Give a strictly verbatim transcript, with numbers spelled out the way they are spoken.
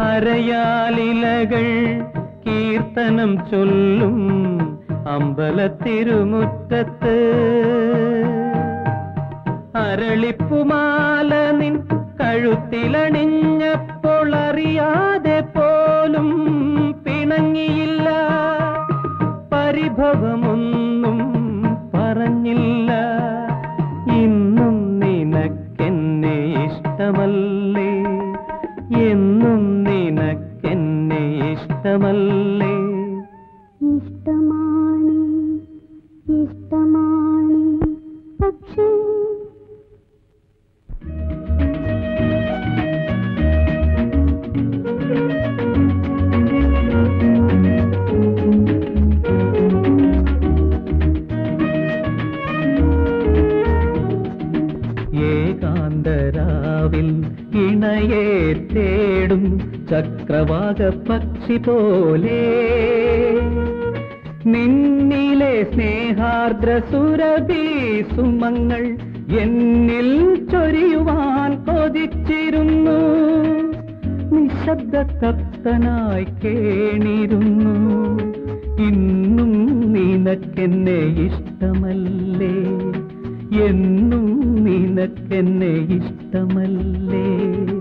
അരയാലിലകൾ കീർത്തനം ചൊല്ലും അമ്പലത്തിരുമുറ്റത്ത് അരളിപ്പുമാല നിൻ കഴുത്തിലണിഞ്ഞപ്പോൾ അറിയാതെ പോലും പിണങ്ങിയില്ല, പരിഭവമൊന്നും പറഞ്ഞില്ല. ഇന്നും നിനക്കെന്നെ ഇഷ്ടമല്ലേ, എന്നും നിനക്കെന്നെ ഇഷ്ടമല്ലേ? ഇഷ്ടമാണ് ഇഷ്ടമാണ് പക്ഷേ ഏകാന്തരാവിൽ ഇണയെ തേടും ചക്രവാക പക്ഷി പോലെ നിന്നിലെ സ്നേഹാർദ്ര സുരഭി സുമങ്ങൾ എന്നിൽ ചൊരിയുവാൻ കൊതിച്ചിരുന്നു. നിശബ്ദ തപ്തനായി കേണിരുന്നു. ഇന്നും നിനക്കെന്നെ ഇഷ്ടമല്ലേ, എന്നും നിനക്കെന്നെ ഇഷ്ടമല്ലേ?